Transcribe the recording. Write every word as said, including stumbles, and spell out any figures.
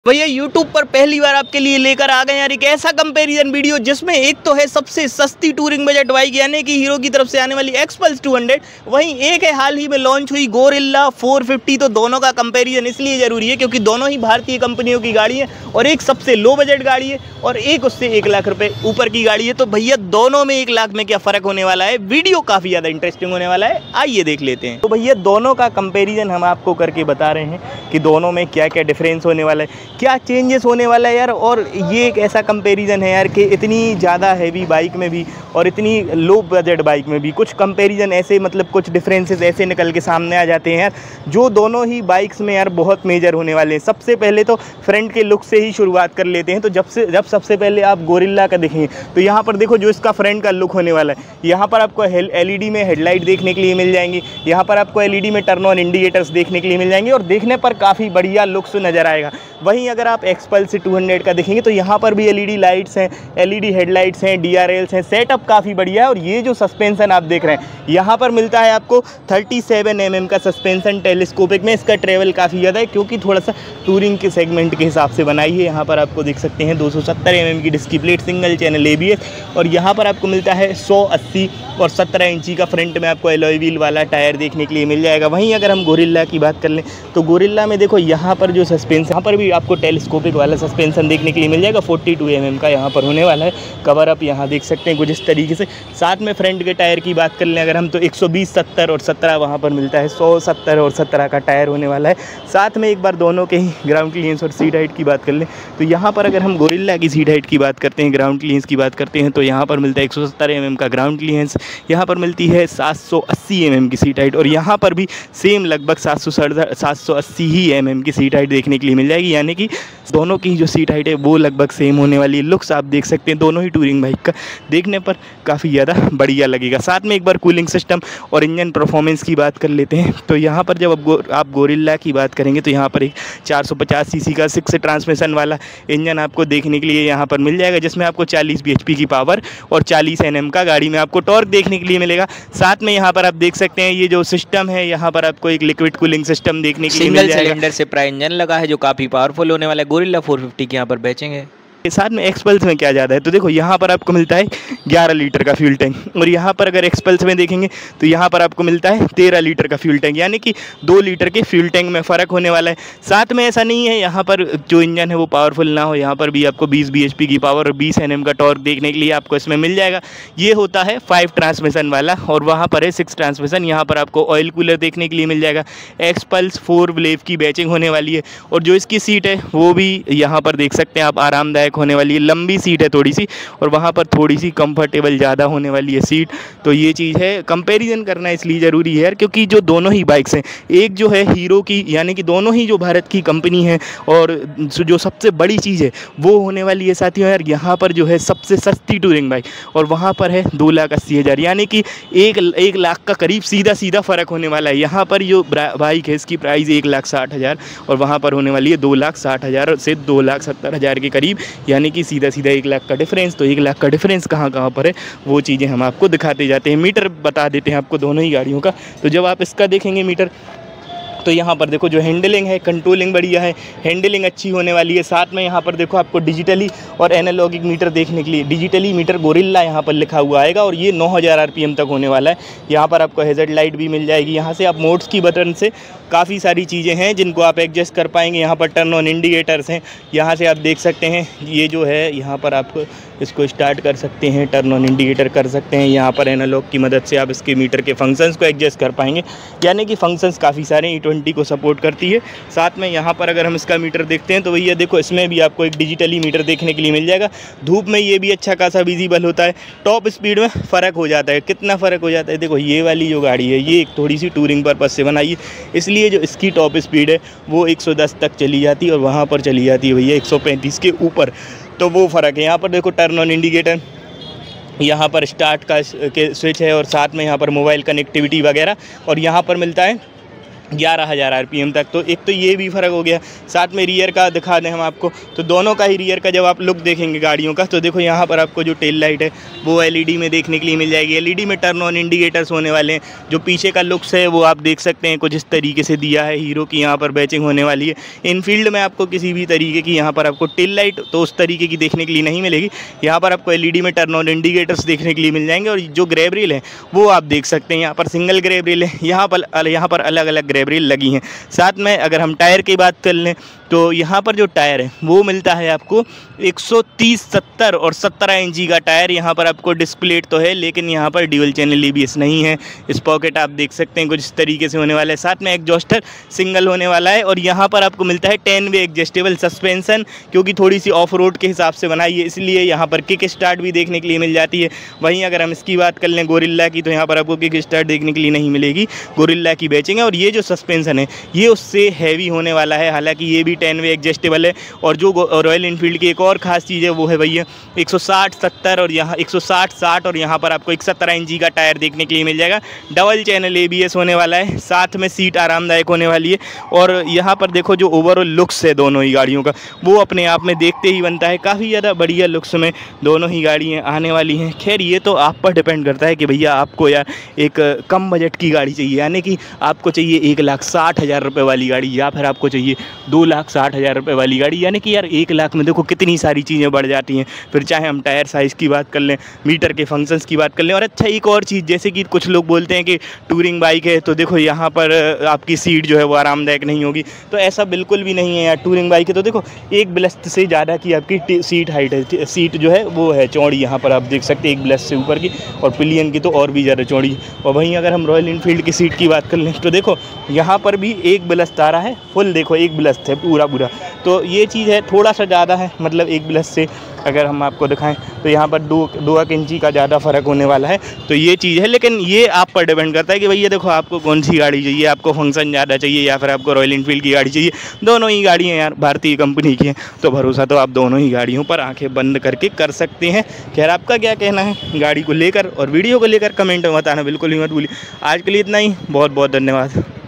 भैया यूट्यूब पर पहली बार आपके लिए लेकर आ गए यार एक ऐसा कंपैरिजन वीडियो जिसमें एक तो है सबसे सस्ती टूरिंग बजट बाइक यानी कि हीरो की तरफ से आने वाली एक्सपल्स टू हंड्रेड, वहीं एक है हाल ही में लॉन्च हुई गोरिल्ला फोर फिफ्टी। तो दोनों का कंपैरिजन इसलिए ज़रूरी है क्योंकि दोनों ही भारतीय कंपनियों की गाड़ी है और एक सबसे लो बजट गाड़ी है और एक उससे एक लाख रुपये ऊपर की गाड़ी है। तो भैया दोनों में एक लाख में क्या फ़र्क होने वाला है, वीडियो काफ़ी ज़्यादा इंटरेस्टिंग होने वाला है, आइए देख लेते हैं। तो भैया दोनों का कंपेरिजन हम आपको करके बता रहे हैं कि दोनों में क्या क्या डिफरेंस होने वाला है, क्या चेंजेस होने वाला है यार। और ये एक ऐसा कंपैरिजन है यार कि इतनी ज़्यादा हैवी बाइक में भी और इतनी लो बजट बाइक में भी कुछ कंपैरिजन ऐसे मतलब कुछ डिफरेंसेस ऐसे निकल के सामने आ जाते हैं यार जो दोनों ही बाइक्स में यार बहुत मेजर होने वाले हैं। सबसे पहले तो फ्रंट के लुक से ही शुरुआत कर लेते हैं। तो जब से जब सबसे पहले आप गोरिल्ला का देखेंगे तो यहाँ पर देखो जो इसका फ्रंट का लुक होने वाला है, यहाँ पर आपको एलईडी में हेडलाइट देखने के लिए मिल जाएंगी, यहाँ पर आपको एलईडी में टर्न ऑन इंडिकेटर्स देखने के लिए मिल जाएंगे और देखने पर काफ़ी बढ़िया लुक्स नज़र आएगा। वहीं अगर आप एक्सपल्स टू हंड्रेड का देखेंगे तो यहाँ पर भी एलईडी लाइट्स हैं, एलईडी हेडलाइट्स हैं, डीआरएल्स हैं, सेटअप काफ़ी बढ़िया है। और ये जो सस्पेंशन आप देख रहे हैं यहाँ पर मिलता है आपको थर्टी सेवन एम एम का सस्पेंशन टेलीस्कोपिक में। इसका ट्रेवल काफ़ी ज़्यादा है क्योंकि थोड़ा सा टूरिंग के सेगमेंट के हिसाब से बनाई है। यहाँ पर आपको देख सकते हैं दो सौ सत्तर एम एम की disc plate, single channel ABS और यहाँ पर आपको मिलता है सौ अस्सी और सत्रह इंची का फ्रंट में आपको एलॉय व्हील वाला टायर देखने के लिए मिल जाएगा। वहीं अगर हम गोरिल्ला की बात कर लें तो गोरिल्ला में देखो यहाँ पर जो सस्पेंशन, यहाँ पर भी आपको टेलीस्कोपिक वाला सस्पेंशन देखने के लिए मिल जाएगा। फोर्टी टू एम एम का यहाँ पर होने वाला है। कवर अप यहाँ देख सकते हैं कुछ इस तरीके से। साथ में फ्रंट के टायर की बात कर लें अगर हम तो एक सौ बीस सत्तर और सत्रह वहाँ पर मिलता है, सौ सत्तर और सत्रह का टायर होने वाला है। साथ में एक बार दोनों के ही ग्राउंड क्लियरेंस और सीट हाइट की बात कर लें तो यहाँ पर अगर हम गोरिल्ला की सीट हाइट की बात करते हैं, ग्राउंड क्लियरेंस की बात करते हैं तो यहाँ पर मिलता है एक सौ सत्तर एम एम का ग्राउंड क्लियरेंस, यहाँ पर मिलती है सात सौ अस्सी एम एम की सीट हाइट और यहाँ पर भी सेम लगभग सात सौ सड़सठ सात सौ अस्सी ही एम एम की सीट हाइट देखने के लिए मिल जाएगी। यानी कि दोनों की जो सीट हाइट है वो लगभग सेम होने वाली है। लुक्स आप देख सकते हैं दोनों ही टूरिंग बाइक का देखने पर काफ़ी ज़्यादा बढ़िया लगेगा। साथ में एक बार कूलिंग सिस्टम और इंजन परफॉर्मेंस की बात कर लेते हैं तो यहाँ पर जब आप गो, आप गोरिल्ला की बात करेंगे तो यहाँ पर एक चार सौ पचास सीसी का सिक्स ट्रांसमिशन वाला इंजन आपको देखने के लिए यहाँ पर मिल जाएगा जिसमें आपको चालीस बीएचपी की पावर और चालीस एनएम का गाड़ी में आपको टॉर्क देखने के लिए मिलेगा। साथ में यहाँ पर आप देख सकते हैं ये जो सिस्टम है यहाँ पर आपको एक लिक्विड कूलिंग सिस्टम देखने के लिए मिल जाएगा। सिंगल सिलेंडर से प्राइम इंजन लगा है जो काफ़ी पावरफुल होने वाला है। गोरिल्ला फोर फिफ्टी के यहाँ पर बेचेंगे। साथ में एक्सपल्स में क्या ज़्यादा है तो देखो यहाँ पर आपको मिलता है ग्यारह लीटर का फ्यूल टैंक और यहाँ पर अगर एक्सपल्स में देखेंगे तो यहाँ पर आपको मिलता है तेरह लीटर का फ्यूल टैंक, यानी कि दो लीटर के फ्यूल टैंक में फ़र्क होने वाला है। साथ में ऐसा नहीं है यहाँ पर जो इंजन है वो पावरफुल ना हो, यहाँ पर भी आपको बीस बीएचपी की पावर और बीस एनएम का टॉर्क देखने के लिए आपको इसमें मिल जाएगा। ये होता है फाइव ट्रांसमिशन वाला और वहाँ पर है सिक्स ट्रांसमिशन। यहाँ पर आपको ऑयल कूलर देखने के लिए मिल जाएगा। एक्सपल्स फोर वेव की बैचिंग होने वाली है और जो इसकी सीट है वो भी यहाँ पर देख सकते हैं आप आरामदायक होने वाली है। लंबी सीट है थोड़ी सी और वहाँ पर थोड़ी सी कंफर्टेबल ज़्यादा होने वाली है सीट। तो ये चीज़ है, कंपैरिजन करना इसलिए ज़रूरी है यार क्योंकि जो दोनों ही बाइक्स हैं, एक जो है हीरो की यानी कि दोनों ही जो भारत की कंपनी है और जो सबसे बड़ी चीज़ है वो होने वाली है साथियों यार यहाँ पर जो है सबसे सस्ती टूरिंग बाइक और वहाँ पर है दो लाख अस्सी हज़ार यानी कि एक एक लाख का करीब सीधा सीधा फ़र्क होने वाला है। यहाँ पर जो बाइक है इसकी प्राइस एक लाख साठ हज़ार और वहाँ पर होने वाली है दो लाख साठ हज़ार से दो लाख सत्तर हज़ार के करीब, यानी कि सीधा सीधा एक लाख का डिफरेंस। तो एक लाख का डिफरेंस कहाँ कहाँ पर है वो चीज़ें हम आपको दिखाते जाते हैं। मीटर बता देते हैं आपको दोनों ही गाड़ियों का। तो जब आप इसका देखेंगे मीटर तो यहाँ पर देखो जो हैंडलिंग है, कंट्रोलिंग बढ़िया है, हैंडलिंग अच्छी होने वाली है। साथ में यहाँ पर देखो आपको डिजिटली और एनालॉगिक मीटर देखने के लिए डिजिटली मीटर गोरिल्ला यहाँ पर लिखा हुआ आएगा और ये नौ हज़ार आरपीएम तक होने वाला है। यहाँ पर आपको हैज़र्ड लाइट भी मिल जाएगी। यहाँ से आप मोड्स की बटन से काफ़ी सारी चीज़ें हैं जिनको आप एडजस्ट कर पाएंगे। यहाँ पर टर्न ऑन इंडिकेटर्स हैं, यहाँ से आप देख सकते हैं ये जो है यहाँ पर आप इसको स्टार्ट कर सकते हैं, टर्न ऑन इंडिकेटर कर सकते हैं। यहाँ पर एनालॉग की मदद से आप इसके मीटर के फंक्शंस को एडजस्ट कर पाएंगे, यानी कि फंक्शंस काफ़ी सारे ई ट्वेंटी को सपोर्ट करती है। साथ में यहाँ पर अगर हम इसका मीटर देखते हैं तो भैया देखो इसमें भी आपको एक डिजिटली मीटर देखने के लिए मिल जाएगा। धूप में ये भी अच्छा खासा विजिबल होता है। टॉप स्पीड में फ़र्क हो जाता है, कितना फ़र्क हो जाता है देखो ये वाली जो गाड़ी है ये एक थोड़ी सी टूरिंग पर्पज़ से बनाई है, इसलिए जो इसकी टॉप स्पीड है वो एक सौ दस तक चली जाती है और वहाँ पर चली जाती है भैया एक सौ पैंतीस के ऊपर। तो वो फ़र्क है। यहाँ पर देखो टर्न ऑन इंडिकेटर, यहाँ पर स्टार्ट का के स्विच है और साथ में यहाँ पर मोबाइल कनेक्टिविटी वगैरह और यहाँ पर मिलता है ग्यारह हज़ार आर पी एम तक। तो एक तो ये भी फ़र्क हो गया। साथ में रियर का दिखा दें हम आपको, तो दोनों का ही रियर का जब आप लुक देखेंगे गाड़ियों का, तो देखो यहाँ पर आपको जो टेल लाइट है वो एल ई डी में देखने के लिए मिल जाएगी। एल ई डी में टर्न ऑन इंडिकेटर्स होने वाले हैं। जो पीछे का लुक्स है वो आप देख सकते हैं कुछ इस तरीके से दिया है। हीरो की यहाँ पर बैचिंग होने वाली है। इनफील्ड में आपको किसी भी तरीके की यहाँ पर आपको टेल लाइट तो उस तरीके की देखने के लिए नहीं मिलेगी। यहाँ पर आपको एल ई डी में टर्न ऑन इंडिकेटर्स देखने के लिए मिल जाएंगे। और जो ग्रैब रेल है वो आप देख सकते हैं, यहाँ पर सिंगल ग्रैब रेल है, यहाँ पर यहाँ पर अलग अलग ग्रैब रेल लगी हैं। साथ में अगर हम टायर की बात कर लें तो यहाँ पर जो टायर है वो मिलता है आपको एक सौ तीस सत्तर और सत्रह इंची का टायर। यहाँ पर आपको डिस्प्लेट तो है लेकिन यहाँ पर dual channel A B S नहीं है। इस पॉकेट आप देख सकते हैं कुछ इस तरीके से होने वाला है। साथ में एग्जॉस्टर सिंगल होने वाला है। और यहाँ पर आपको मिलता है टेन वे एडजस्टेबल सस्पेंशन, क्योंकि थोड़ी सी ऑफ रोड के हिसाब से बनाई है इसलिए यहाँ पर किक स्टार्ट भी देखने के लिए मिल जाती है। वहीं अगर हम इसकी बात कर लें गोरिल्ला की, तो यहाँ पर आपको किक स्टार्ट देखने के लिए नहीं मिलेगी। गोरिल्ला की बैचिंग है। और ये जो सस्पेंशन है ये उससे हैवी होने वाला है, हालांकि ये भी टेन वे एडजस्टेबल है। और जो रॉयल इनफील्ड की एक और खास चीज़ है वो है भैया एक सौ साठ सत्तर और यहाँ एक सौ साठ साठ और यहाँ पर आपको एक सत्रह इंची का टायर देखने के लिए मिल जाएगा। Double channel A B S होने वाला है। साथ में सीट आरामदायक होने वाली है। और यहाँ पर देखो जो ओवरऑल लुक्स है दोनों ही गाड़ियों का वो अपने आप में देखते ही बनता है। काफ़ी ज़्यादा बढ़िया लुक्स में दोनों ही गाड़ियाँ आने वाली हैं। खैर ये तो आप पर डिपेंड करता है कि भैया आपको यार एक कम बजट की गाड़ी चाहिए, यानी कि आपको चाहिए एक लाख साठ हज़ार रुपये वाली गाड़ी, या फिर आपको चाहिए दो लाख साठ हज़ार रुपये वाली गाड़ी। यानी कि यार एक लाख में देखो कितनी सारी चीज़ें बढ़ जाती हैं। फिर चाहे हम टायर साइज़ की बात कर लें, मीटर के फंक्शंस की बात कर लें। और अच्छा एक और चीज़, जैसे कि कुछ लोग बोलते हैं कि टूरिंग बाइक है तो देखो यहाँ पर आपकी सीट जो है वो आरामदायक नहीं होगी, तो ऐसा बिल्कुल भी नहीं है यार। टूरिंग बाइक है तो देखो एक ब्लस्ट से ज़्यादा की आपकी सीट हाइट है, सीट जो है वो है चौड़ी, यहाँ पर आप देख सकते हैं एक ब्लस्ट से ऊपर की, और पिलियन की तो और भी ज़्यादा चौड़ी। और वहीं अगर हम रॉयल इनफील्ड की सीट की बात कर लें तो देखो यहाँ पर भी एक ब्लस्ट आ रहा है, फुल देखो एक ब्लस्ट है पूरा पूरा। तो ये चीज़ है, थोड़ा सा ज़्यादा है, मतलब एक ब्लस्ट से अगर हम आपको दिखाएं तो यहाँ पर दो दो एक इंची का ज़्यादा फ़र्क होने वाला है। तो ये चीज़ है, लेकिन ये आप पर डिपेंड करता है कि भैया देखो आपको कौन सी गाड़ी चाहिए, आपको फंक्शन ज़्यादा चाहिए या फिर आपको रॉयल इनफील्ड की गाड़ी चाहिए। दोनों ही गाड़ियाँ यार भारतीय कंपनी की हैं, तो भरोसा तो आप दोनों ही गाड़ियों पर आंखें बंद करके कर सकते हैं। खैर आपका क्या कहना है गाड़ी को लेकर और वीडियो को लेकर कमेंट में बताना बिल्कुल ही मत भूलिए। आज के लिए इतना ही, बहुत बहुत धन्यवाद।